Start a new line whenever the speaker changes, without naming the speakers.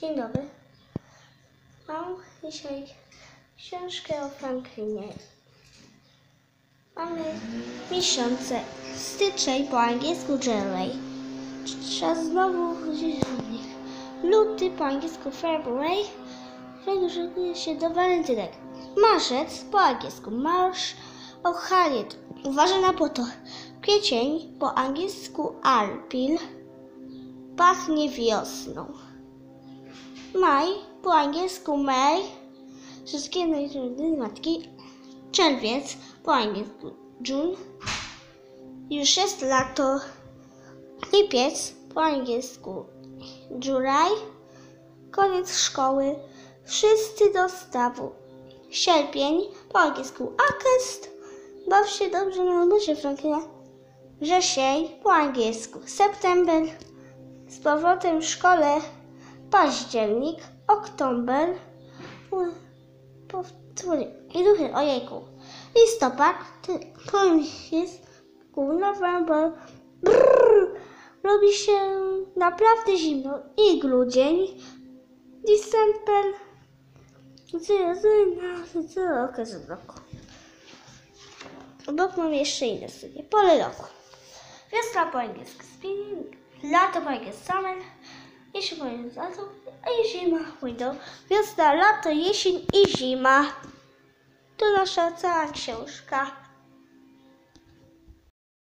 Dzień dobry. Mam dzisiaj książkę o Franklinie. Mamy miesiące. Styczeń, po angielsku January. Czas znowu luty, po angielsku February. Szykuje się do walentynek. Marzec, po angielsku March, o Harriet. Uważaj na potok. Kwiecień, po angielsku April, pachnie wiosną. Maj, po angielsku May, wszystkie matki. Czerwiec, po angielsku June, już jest lato. Lipiec, po angielsku July, koniec szkoły, wszyscy do stawu. Sierpień, po angielsku August, baw się dobrze na obozie Franklina. Wrzesień, po angielsku September, z powrotem w szkole. Październik, oktober, ojejku, listopad, to jest November, robi się naprawdę zimno i grudzień, December, okres roku. Obok mam jeszcze inne studia, pory roku. Wiosna po angielsku spring, lato po angielsku summer, jesień po angielsku autumn, a zima winter. Wiosna, lato, jesień i zima. To nasza cała książka.